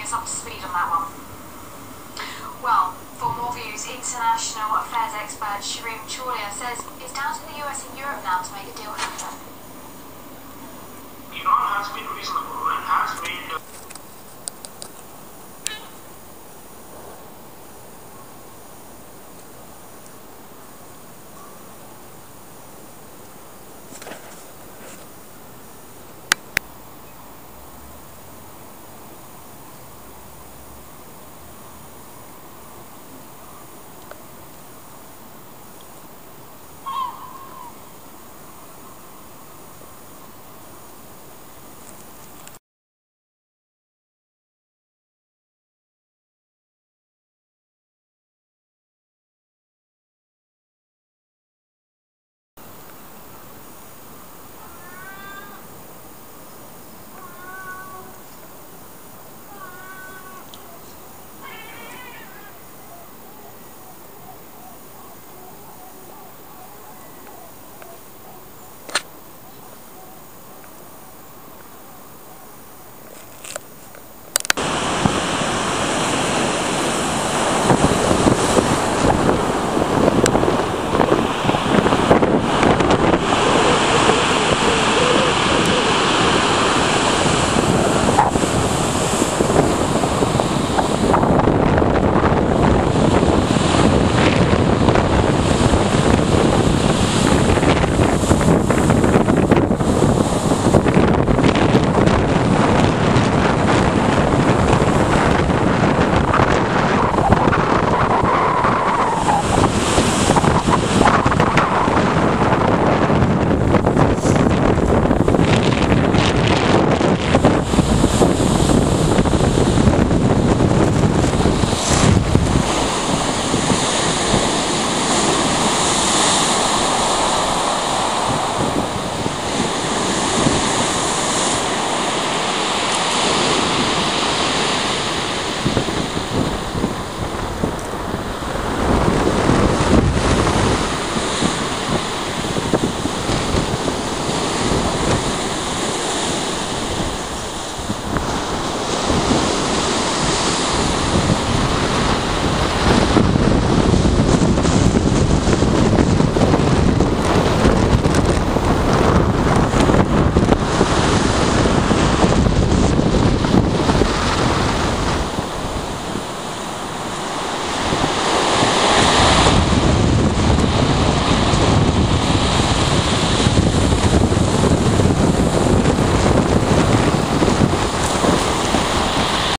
us up to speed on that one. Well, for more views, international affairs expert Shireen Chaulia says it's down to the US and Europe now to make a deal happen. Iran has been reasonable and has made